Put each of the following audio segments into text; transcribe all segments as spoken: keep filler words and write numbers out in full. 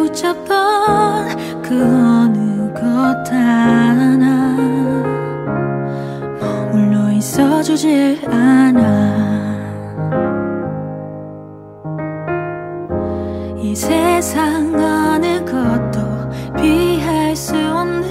붙잡던 그 어느 것 하나 머물러 있어주질 않아. 이 세상 어느 것도 피할 수 없는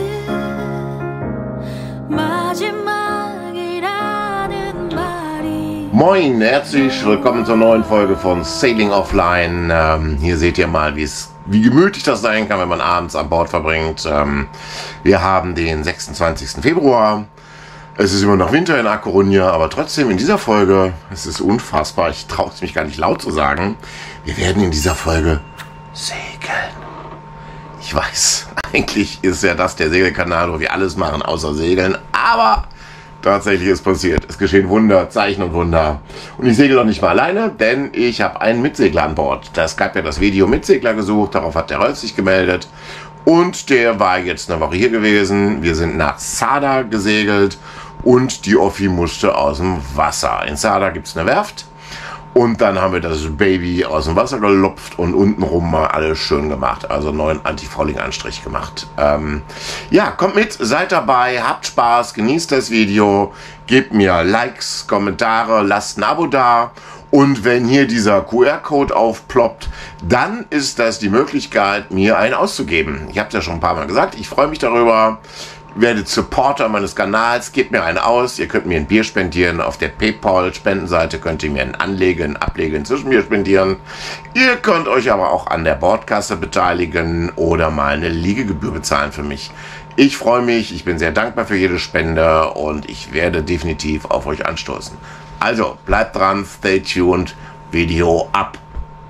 마지막이라는 말이. Moin, herzlich willkommen zur neuen Folge von Sailing Offline. Ähm, hier seht ihr mal, wie es wie gemütlich das sein kann, wenn man abends an Bord verbringt. Ähm, wir haben den sechsundzwanzigsten Februar. Es ist immer noch Winter in A Coruña, aber trotzdem in dieser Folge, es ist unfassbar, ich traue es mich gar nicht laut zu sagen, wir werden in dieser Folge segeln. Ich weiß, eigentlich ist ja das der Segelkanal, wo wir alles machen außer segeln, aber tatsächlich ist passiert. Es geschehen Wunder, Zeichen und Wunder. Und ich segel doch nicht mal alleine, denn ich habe einen Mitsegler an Bord. Das gab ja das Video Mitsegler gesucht, darauf hat der Rolf sich gemeldet. Und der war jetzt eine Woche hier gewesen. Wir sind nach Sada gesegelt und die Offi musste aus dem Wasser. In Sada gibt es eine Werft. Und dann haben wir das Baby aus dem Wasser gelupft und untenrum mal alles schön gemacht. Also neuen Anti-Fouling-Anstrich gemacht. Ähm, ja, kommt mit, seid dabei, habt Spaß, genießt das Video, gebt mir Likes, Kommentare, lasst ein Abo da. Und wenn hier dieser Q R-Code aufploppt, dann ist das die Möglichkeit, mir einen auszugeben. Ich habe es ja schon ein paar Mal gesagt, ich freue mich darüber. Werdet Supporter meines Kanals, gebt mir einen aus, ihr könnt mir ein Bier spendieren, auf der PayPal-Spendenseite könnt ihr mir ein Anlegen, Ablegen, Zwischenbier spendieren. Ihr könnt euch aber auch an der Bordkasse beteiligen oder mal eine Liegegebühr bezahlen für mich. Ich freue mich, ich bin sehr dankbar für jede Spende und ich werde definitiv auf euch anstoßen. Also, bleibt dran, stay tuned, Video ab!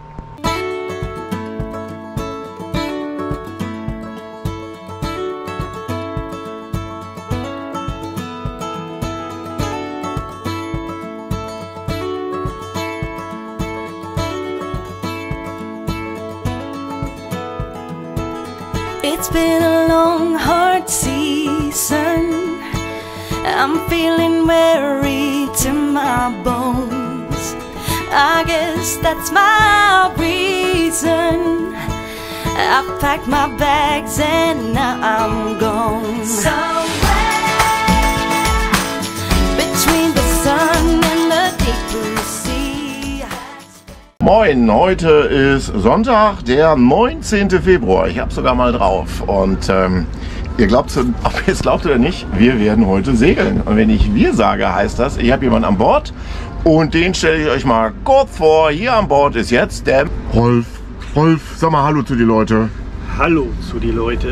It's been a long, hard season. I'm feeling weary to my bones. I guess that's my reason. I've packed my bags and now I'm gone. Somewhere between the sun and the deep blue sea. Moin, heute ist Sonntag, der neunzehnte Februar. Ich habe sogar mal drauf. Und ähm, ihr glaubt, ob ihr es glaubt oder nicht, wir werden heute segeln. Und wenn ich wir sage, heißt das, ich habe jemanden an Bord. Und den stelle ich euch mal kurz vor. Hier an Bord ist jetzt der Rolf. Rolf, sag mal Hallo zu die Leute. Hallo zu die Leute.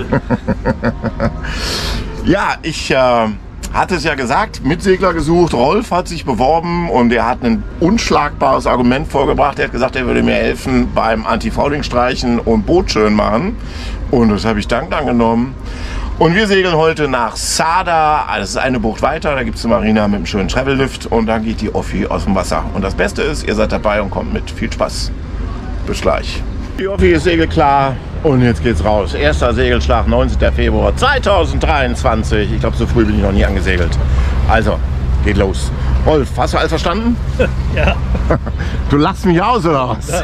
Ja, ich... Äh, hat es ja gesagt, Mitsegler gesucht, Rolf hat sich beworben und er hat ein unschlagbares Argument vorgebracht. Er hat gesagt, er würde mir helfen beim Anti-Fouling streichen und Boot schön machen. Und das habe ich dankend angenommen. Und wir segeln heute nach Sada. Das ist eine Bucht weiter, da gibt es eine Marina mit einem schönen Travel-Lift und dann geht die Offi aus dem Wasser. Und das Beste ist, ihr seid dabei und kommt mit. Viel Spaß. Bis gleich. Die Offi ist segelklar. Und jetzt geht's raus. Erster Segelschlag, neunzehnten Februar zweitausenddreiundzwanzig. Ich glaube, so früh bin ich noch nie angesegelt. Also, geht los. Rolf, hast du alles verstanden? Ja. Du lachst mich aus, oder was?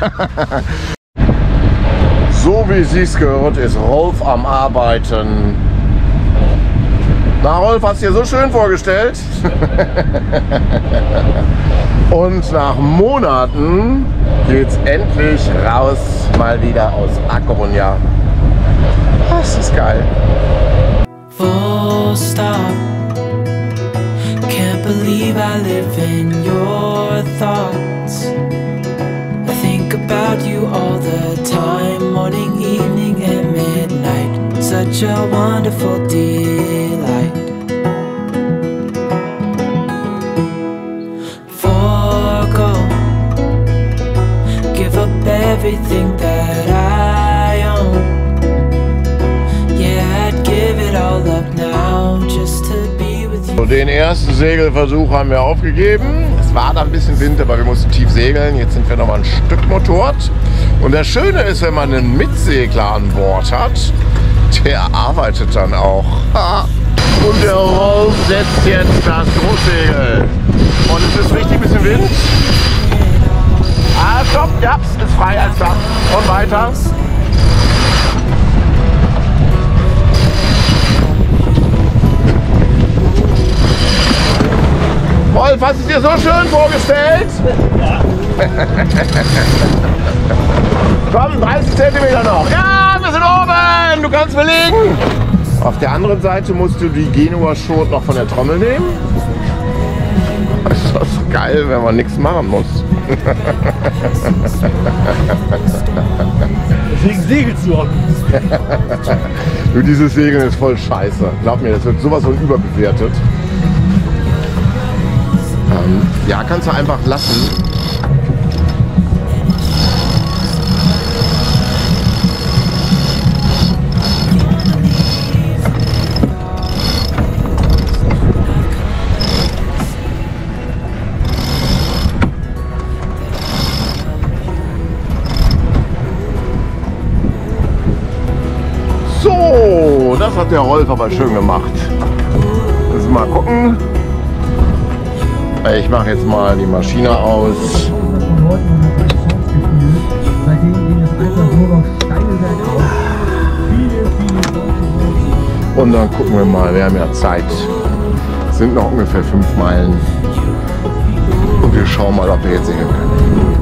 So wie sich's gehört, ist Rolf am Arbeiten. Na, Rolf, hast du dir so schön vorgestellt? Und nach Monaten geht's endlich raus, mal wieder aus A Coruña. Das ist geil. Full stop. Can't believe I live in your thoughts. I think about you all the time, morning, evening, and midnight. Such a wonderful delight. Everything that I own, yeah, I'd give it all up now just to be with you. So, den ersten Segelversuch haben wir aufgegeben. Es war da ein bisschen Wind, aber wir mussten tief segeln. Jetzt sind wir noch mal ein Stück motort. Und das Schöne ist, wenn man einen Mitsegler an Bord hat, der arbeitet dann auch. Und der Rolf setzt jetzt das Großsegel. Und es ist richtig ein bisschen Wind. Ah, stopp, ja, ist frei als Dach. Und weiter. hast du es dir so schön vorgestellt? Ja. Komm, dreißig Zentimeter noch. Ja, wir sind oben. Du kannst belegen. Auf der anderen Seite musst du die Genua Schot noch von der Trommel nehmen. Ist das geil, wenn man nichts machen muss. Deswegen segelst du auch. Du, dieses Segeln ist voll scheiße. Glaub mir, das wird sowas von überbewertet. Ähm, ja, kannst du einfach lassen. So, das hat der Rolf aber schön gemacht. Müssen wir mal gucken. Ich mache jetzt mal die Maschine aus. Und dann gucken wir mal, wir haben ja Zeit. Es sind noch ungefähr fünf Meilen. Und wir schauen mal, ob wir jetzt segeln können.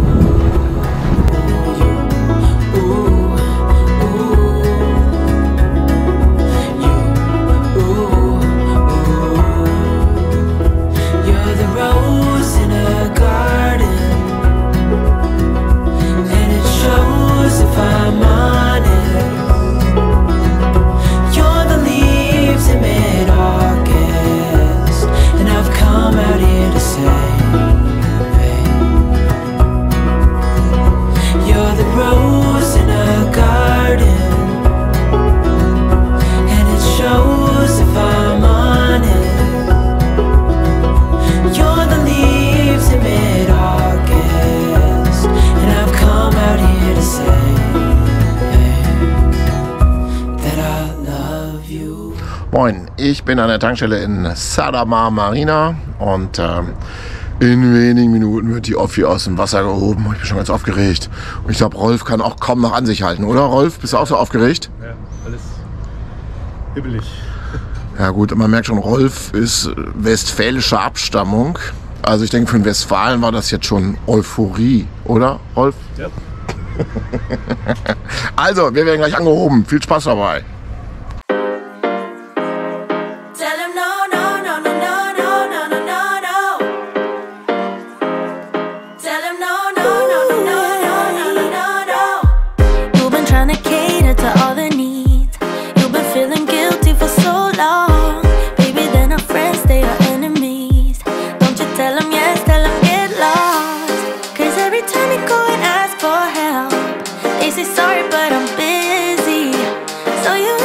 Moin, ich bin an der Tankstelle in Sadamar Marina und ähm, in wenigen Minuten wird die Offi aus dem Wasser gehoben. Ich bin schon ganz aufgeregt. Und ich glaube, Rolf kann auch kaum noch an sich halten, oder Rolf? Bist du auch so aufgeregt? Ja, alles hibbelig. Ja gut, man merkt schon, Rolf ist westfälischer Abstammung. Also ich denke, für den Westfalen war das jetzt schon Euphorie, oder Rolf? Ja. Also, wir werden gleich angehoben. Viel Spaß dabei. Sorry, but I'm busy. So you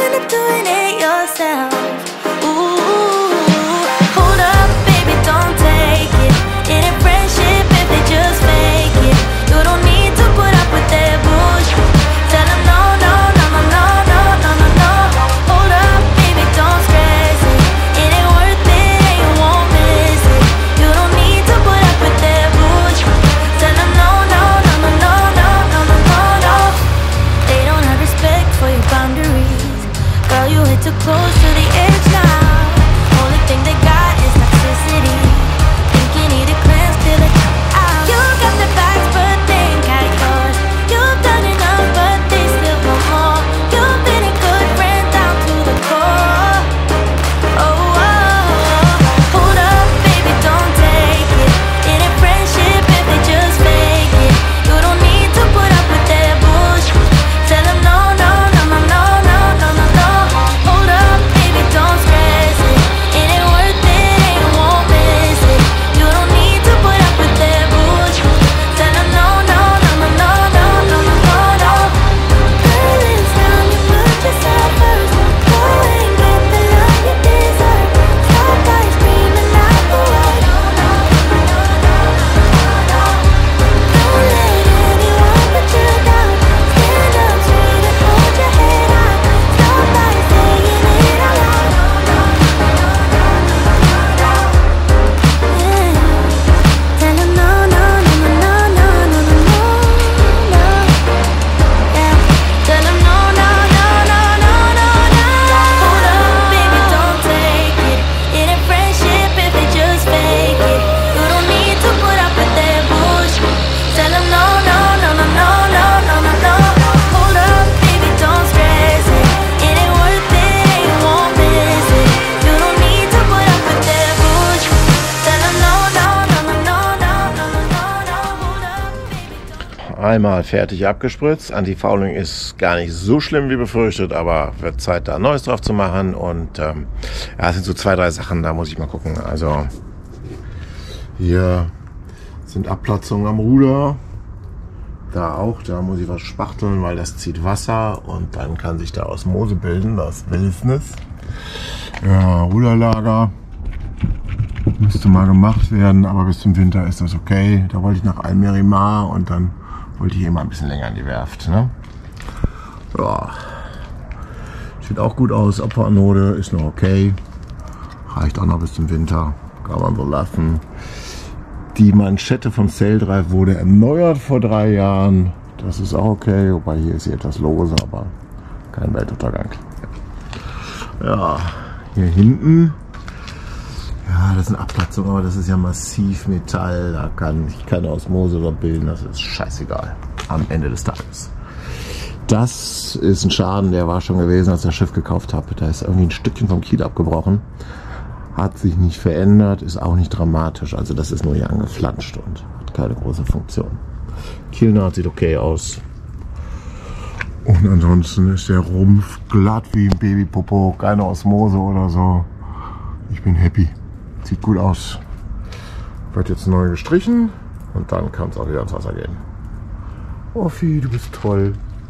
Einmal fertig abgespritzt. Antifouling ist gar nicht so schlimm wie befürchtet, aber wird Zeit, da Neues drauf zu machen. Und ähm, ja, es sind so zwei, drei Sachen, da muss ich mal gucken. Also hier sind Abplatzungen am Ruder. Da auch, da muss ich was spachteln, weil das zieht Wasser und dann kann sich da Osmose bilden, das Wildnis. Ja, Ruderlager müsste mal gemacht werden, aber bis zum Winter ist das okay. Da wollte ich nach Almerimar und dann wollte ich immer ein bisschen länger in die Werft. Ne? Ja, sieht auch gut aus. Opferanode ist noch okay. Reicht auch noch bis zum Winter. Kann man so lassen. Die Manschette vom Sail Drive wurde erneuert vor drei Jahren. Das ist auch okay. Wobei hier ist sie etwas lose, aber kein Weltuntergang. Ja, hier hinten. Ja, das sind Abplatzungen, aber das ist ja massiv Metall. Da kann ich keine Osmose dort bilden. Das ist scheißegal am Ende des Tages. Das ist ein Schaden, der war schon gewesen, als ich das Schiff gekauft habe. Da ist irgendwie ein Stückchen vom Kiel abgebrochen. Hat sich nicht verändert, ist auch nicht dramatisch. Also das ist nur hier angeflanscht und hat keine große Funktion. Kielnaht sieht okay aus. Und ansonsten ist der Rumpf glatt wie ein Babypopo. Keine Osmose oder so. Ich bin happy. Sieht gut aus. Wird jetzt neu gestrichen und dann kann es auch wieder ins Wasser gehen. Offi, du bist toll.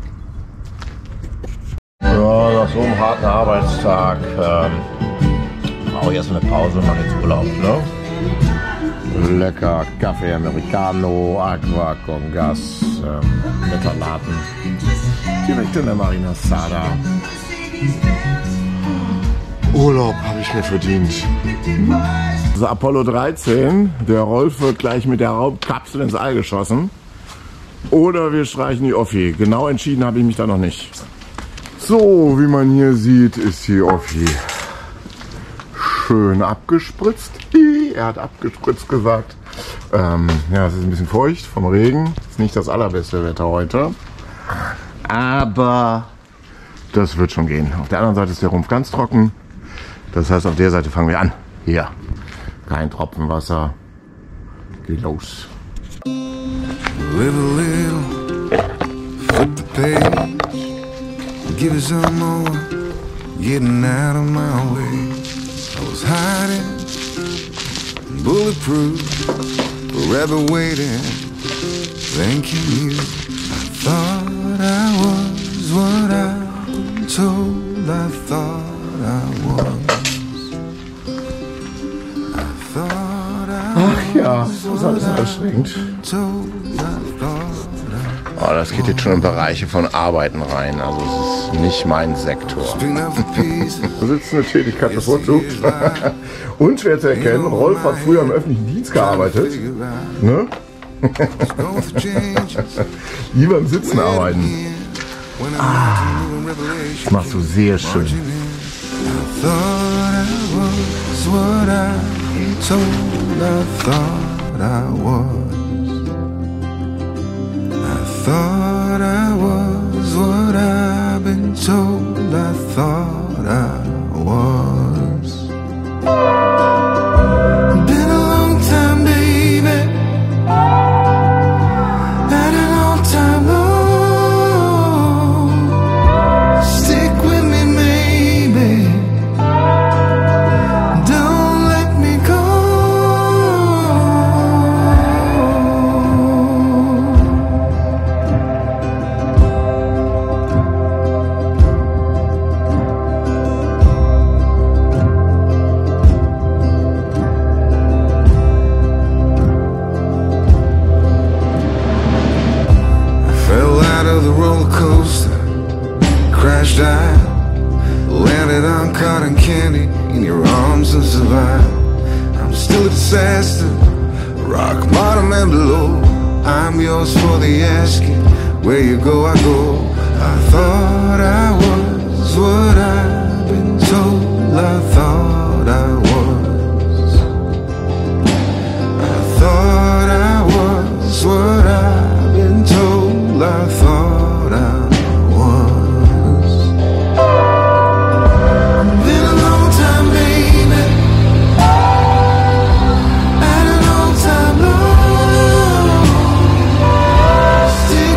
Ja, nach so einem harten Arbeitstag ähm, brauche ich erstmal eine Pause und mache jetzt Urlaub. Ne? Lecker Kaffee Americano, Aqua con Gas, ähm, Metalaten. Direkt in der Marina Sada. Urlaub habe ich mir verdient. Also Apollo dreizehn, der Rolf wird gleich mit der Raumkapsel ins All geschossen. Oder wir streichen die Offi. Genau entschieden habe ich mich da noch nicht. So, wie man hier sieht, ist die Offi schön abgespritzt. Er hat abgespritzt gesagt. Ähm, ja, es ist ein bisschen feucht vom Regen. Ist nicht das allerbeste Wetter heute. Aber das wird schon gehen. Auf der anderen Seite ist der Rumpf ganz trocken. Das heißt, auf der Seite fangen wir an. Hier. Kein Tropfen Wasser. Geht los. Live a little, flip the page, give it some more, getting out of my way. I was hiding, bulletproof, forever waiting, thanking you. I thought I was what I told I thought I was. I thought I Ach ja, das ist alles anstrengend. Oh, das geht jetzt schon in Bereiche von Arbeiten rein. Also es ist nicht mein Sektor. Besitzende Tätigkeit bevorzugt. Unschwer zu erkennen, Rolf hat früher im öffentlichen Dienst gearbeitet. Ne? Lieber im Sitzen arbeiten. Ah, das machst du sehr schön. Thought I was what I've been told I thought I was. Been a long time, baby. Had an all time low. Stick with me, maybe. Don't let me go. Crashed out, landed on cotton candy in your arms and survived. I'm still a disaster, rock bottom and below. I'm yours for the asking, where you go I go. I thought I was what I've been told I thought I was. I thought I was what I've been told I thought I was. Stick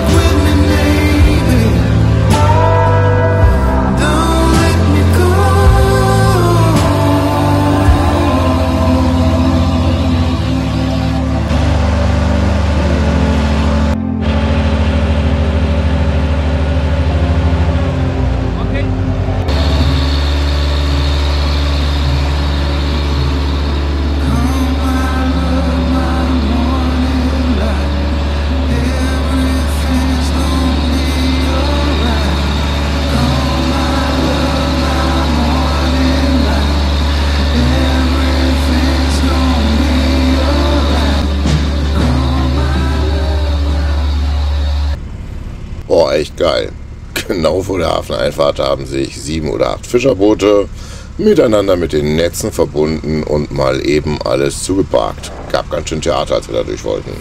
echt geil. Genau vor der Hafeneinfahrt haben sich sieben oder acht Fischerboote miteinander mit den Netzen verbunden und mal eben alles zugeparkt. Gab ganz schön Theater, als wir da durch wollten.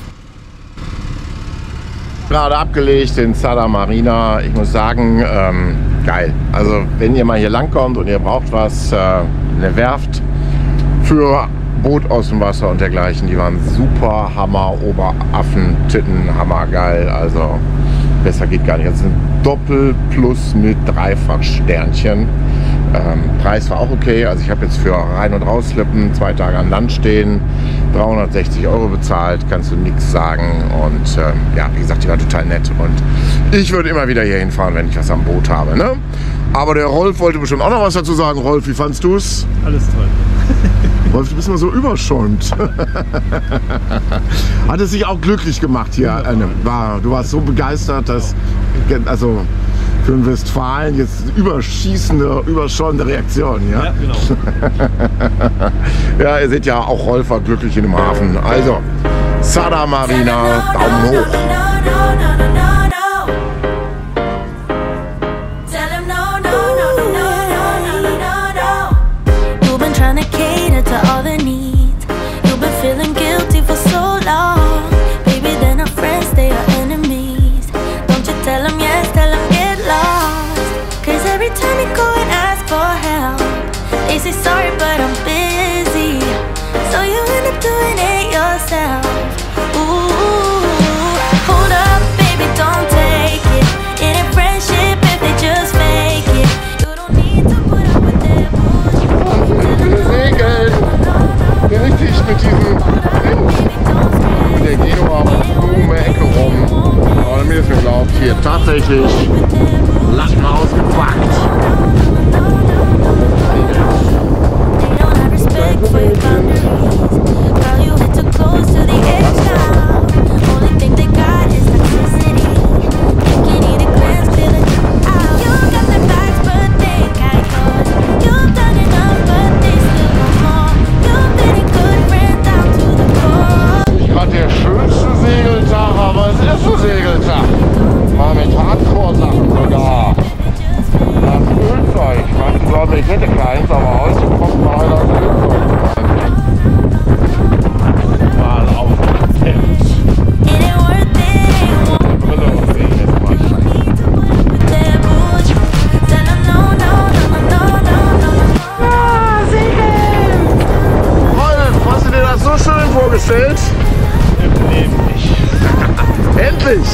Gerade abgelegt in Sala Marina. Ich muss sagen, ähm, geil. Also wenn ihr mal hier langkommt und ihr braucht was, äh, eine Werft für Boot aus dem Wasser und dergleichen, die waren super Hammer, Oberaffen, Titten, Hammer geil. Also besser geht gar nicht. Das ist ein Doppel plus mit Dreifach Sternchen. Ähm, Preis war auch okay. Also ich habe jetzt für rein- und rausslippen zwei Tage an Land stehen, dreihundertsechzig Euro bezahlt, kannst du nichts sagen. Und ähm, ja, wie gesagt, die war total nett. Und ich würde immer wieder hier hinfahren, wenn ich was am Boot habe. Ne? Aber der Rolf wollte bestimmt auch noch was dazu sagen. Rolf, wie fandst du es? Alles toll. Rolf, du bist mal so überschäumt. Hat es sich auch glücklich gemacht hier. Äh, war, du warst so begeistert, dass also für den Westfalen jetzt überschießende, überschäumende Reaktion. Ja, Ja, genau. ja, ihr seht ja, auch Rolf war glücklich in dem Hafen. Also, Sala Marina, Daumen hoch. Sorry, but I'm busy, so you end up doing it yourself. Ooh, hold up, baby, don't take it. It ain't friendship if they just fake it. You don't need to put up with their bullshit. Segeln! Richtig mit diesem mit der Genua um die Ecke rum. Aber mir ist mir glaubt, hier tatsächlich Latten ausgepackt. For your boundaries, girl, you hit too close to the edge now. Only thing they got is toxicity. You can eat a glance, feel it out. You got their backs, but they got yours. You've done enough, but they still want more. You've been a good friend down to the core. Nicht gerade der schönste Segeltag, aber es ist ein Segeltag. Mal mit Hardcore-Sachen sogar. Das Ölzeug. Ich glaube, ich hätte keins, aber heute kommt mal das Ölzeug. Mal auf das Hemd. It ain't worth it, ain't worth Brille und sehe ich jetzt mal scheiße. with their bullshit. Tell them no, no, no, no, no, no, no. Ah, Segeln! Rolf, hast du dir das so schön vorgestellt? Im Leben nicht. Endlich!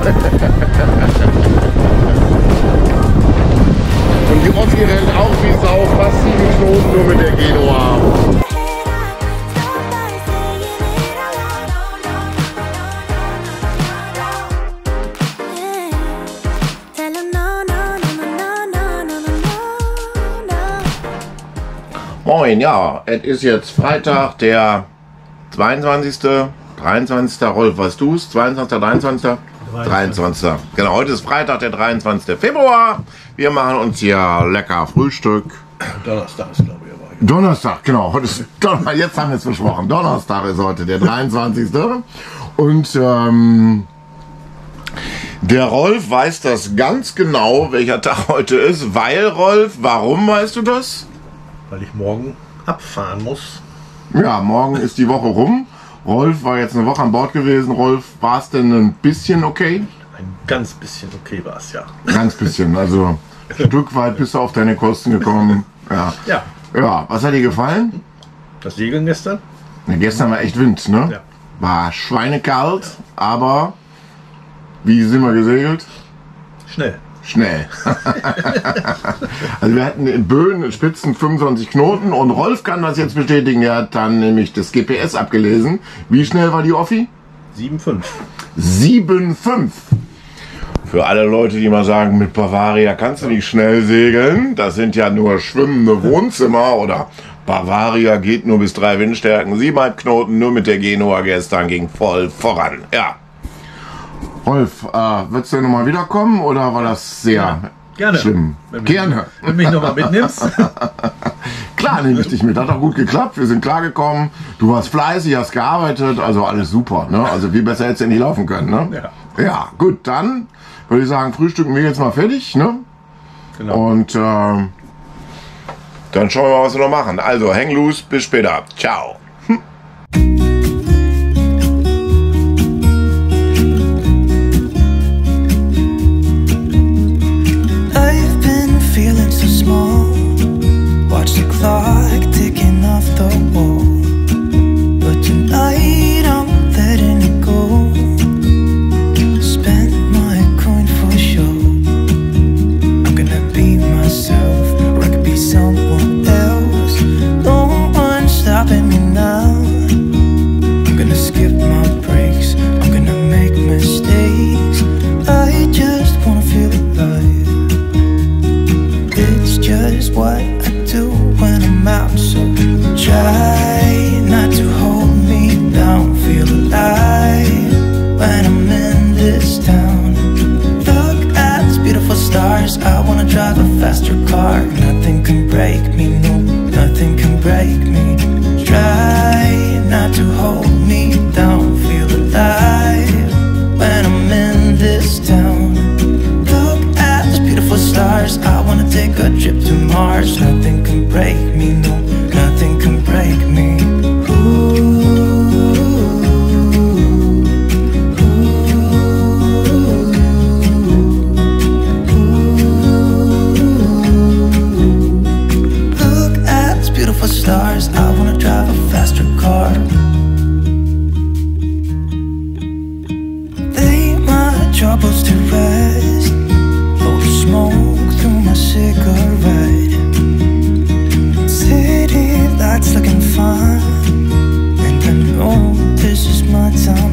Und die Ossi rennt auch wie Sau, fast sieben Knoten nur mit der Genua. Tell them no, no, no, no, no, no, no, no. Moin, ja, es ist jetzt Freitag, der zweiundzwanzigste, dreiundzwanzigste Rolf, weißt du es? zweiundzwanzigster, dreiundzwanzigster? dreiundzwanzigster Genau, heute ist Freitag, der dreiundzwanzigste Februar. Wir machen uns hier lecker Frühstück. Donnerstag ist, glaube ich, aber. Donnerstag, genau. Heute ist Donner jetzt haben wir es versprochen. Donnerstag ist heute der dreiundzwanzigste Und ähm, der Rolf weiß das ganz genau, welcher Tag heute ist. Weil, Rolf, warum weißt du das? Weil ich morgen abfahren muss. Ja, morgen ist die Woche rum. Rolf war jetzt eine Woche an Bord gewesen. Rolf, war es denn ein bisschen okay? Ein ganz bisschen okay war es, ja. Ganz bisschen, also ein Stück weit bist du auf deine Kosten gekommen. Ja. Ja. Ja, was hat dir gefallen? Das Segeln gestern? Ja, gestern war echt Wind, ne? Ja. War schweinekalt, aber wie sind wir gesegelt? Schnell. Schnell. Also wir hatten in Böen in Spitzen fünfundzwanzig Knoten und Rolf kann das jetzt bestätigen. Er hat dann nämlich das G P S abgelesen. Wie schnell war die Offi? sieben fünf. sieben fünf. Für alle Leute, die mal sagen, mit Bavaria kannst du nicht schnell segeln. Das sind ja nur schwimmende Wohnzimmer oder Bavaria geht nur bis drei Windstärken. Siebeneinhalb Knoten, nur mit der Genua gestern ging voll voran. Ja. Rolf, äh, würdest du nochmal wiederkommen oder war das sehr Gerne. Schlimm. Wenn Gerne. Wenn du mich nochmal mitnimmst. Klar nehme ich dich mit. Hat auch gut geklappt. Wir sind klargekommen. Du warst fleißig, hast gearbeitet. Also alles super. Ne? Also viel besser hätte es ja nicht laufen können. Ne? Ja. Ja, gut. Dann würde ich sagen, frühstücken wir jetzt mal fertig. Ne? Genau. Und äh, dann schauen wir mal, was wir noch machen. Also, hang loose. Bis später. Ciao. I've been feeling so small. Watch the clock ticking off the wall. But tonight I'm letting it go. Spend my coin for sure. I'm gonna be myself, or I could be someone else. No one's stopping me now. I'm gonna skip my breaks. I'm gonna make mistakes. I just wanna feel alive. It's just what I do when I'm out, so try not to hold me down. Feel alive when I'm in this town. Look at these beautiful stars. I wanna drive a faster car. Nothing can break me, no, nothing can break me. Try not to hold me down. Feel alive when I'm in this town. Look at these beautiful stars. I wanna take a trip to Mars. Nothing can break me, no, nothing can break me. Look at these beautiful stars. I wanna drive a faster car. Lay my troubles to rest. Blow the smoke through my cigarette. City lights looking fine, and I know this is my time